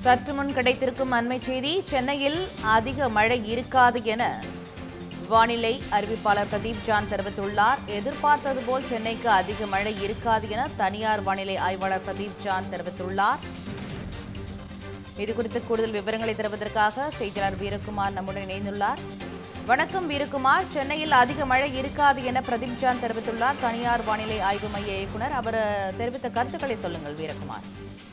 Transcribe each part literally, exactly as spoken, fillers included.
சற்று முன் கிடைத்திருக்கும் அண்மை செய்தி, சென்னையில் அதிக மழை இருக்காது என வானிலை அறிவிப்பாளர் பிரதீப் ஜான் தெரிவித்துள்ளார். எதிர்பார்த்தது போல் சென்னைக்கு அதிக மழை இருக்காது என தனியார் வானிலை ஆய்வாளர் பிரதீப் ஜான் தெரிவித்துள்ளார். இதுகுறித்து கூடுதல் விவரங்களை தருவதற்காக செய்தியாளர் வீரகுமார் நம்முடன் இணைந்துள்ளார். வணக்கம் வீரகுமார். சென்னையில் அதிக மழை இருக்காது என பிரதீப் ஜான் தெரிவித்துள்ளார். தனியார் வானிலை ஆய்வு மைய இயக்குனர், அவர் தெரிவித்த கருத்துக்களை சொல்லுங்கள் வீரகுமார்.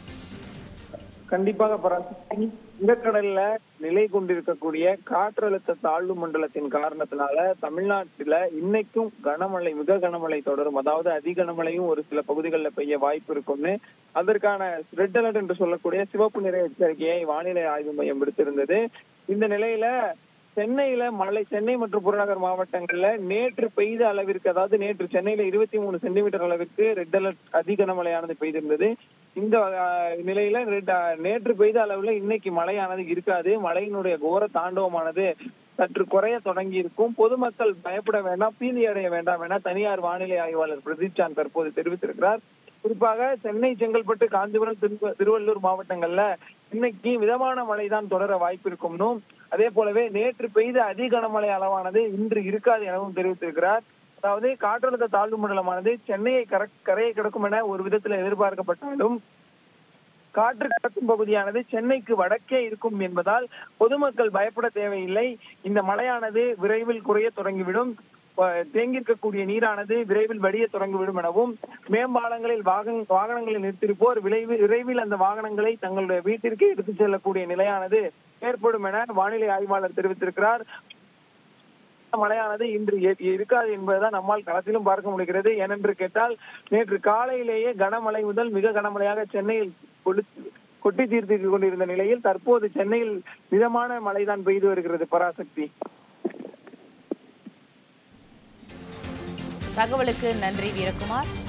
கண்டிப்பாக வங்கக்கடல்ல நிலை கொண்டிருக்கக்கூடிய காற்றழுத்த தாழ்வு மண்டலத்தின் காரணத்தினால தமிழ்நாட்டுல இன்னைக்கும் கனமழை மிக கனமழை தொடரும். அதாவது அதி கனமழையும் ஒரு சில பகுதிகளில் பெய்ய வாய்ப்பு இருக்கும்னு அதற்கான ரெட் அலர்ட் என்று சொல்லக்கூடிய சிவப்பு நிற எச்சரிக்கையை வானிலை ஆய்வு மையம் விடுத்திருந்தது. இந்த நிலையில சென்னையில மழை சென்னை மற்றும் புறநகர் மாவட்டங்கள்ல நேற்று பெய்த அளவிற்கு, அதாவது நேற்று சென்னையில இருபத்தி மூணு சென்டிமீட்டர் அளவிற்கு ரெட் அலர்ட் அதி கனமழையானது பெய்திருந்தது. இந்த நிலையில நேற்று பெய்த அளவுல இன்னைக்கு மழையானது இருக்காது. மழையினுடைய கோர தாண்டவமானது சற்று குறைய தொடங்கி இருக்கும். பொதுமக்கள் பயப்பட வேண்டாம், பீதி அடைய வேண்டாம் என தனியார் வானிலை ஆய்வாளர் பிரதீப் ஜான் தற்போது தெரிவித்திருக்கிறார். குறிப்பாக சென்னை, செங்கல்பட்டு, காஞ்சிபுரம், திருவள்ளூர் மாவட்டங்கள்ல இன்னைக்கு மிதமான மழை தான் தொடர வாய்ப்பு இருக்கும்னும், அதே போலவே நேற்று பெய்த அதி கனமழை அளவானது இன்று இருக்காது எனவும் தெரிவித்திருக்கிறார். அதாவது காற்றழுத்த தாழ்வு மண்டலமானது சென்னையை கரையை கிடக்கும் என ஒரு விதத்தில் எதிர்பார்க்கப்பட்டாலும் காற்று கடக்கும் பகுதியானது சென்னைக்கு வடக்கே இருக்கும் என்பதால் பொதுமக்கள் பயப்பட தேவையில்லை. இந்த மழையானது விரைவில் குறைய தொடங்கிவிடும். தேங்கியிருக்கக்கூடிய நீரானது விரைவில் வடிய தொடங்கிவிடும் எனவும், மேம்பாலங்களில் வாகனங்களை நிறுத்தியிருப்போர் விரைவில் விரைவில் அந்த வாகனங்களை தங்களுடைய வீட்டிற்கு எடுத்துச் செல்லக்கூடிய நிலையானது ஏற்படும் என வானிலை ஆய்வாளர் தெரிவித்திருக்கிறார். மழையானது இன்று இருக்காது என்பதுதான் நம்மால் களத்திலும் பார்க்க முடிகிறது. ஏனென்று கேட்டால் நேற்று காலையிலேயே கனமழை முதல் மிக கனமழையாக சென்னையில் கொட்டி தீர்த்து கொண்டிருந்த நிலையில் தற்போது சென்னையில் மிதமான மழைதான் பெய்து வருகிறது. பராசக்தி, தகவலுக்கு நன்றி வீரகுமார்.